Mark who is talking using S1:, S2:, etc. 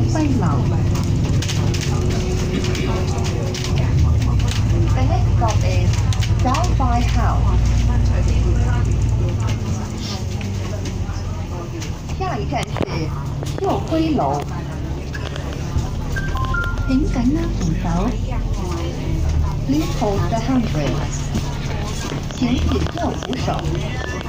S1: 輝樓。The next stop is Dalby House。下一站是秀辉樓。請緊握扶手。Please hold the handrail。請緊握扶手。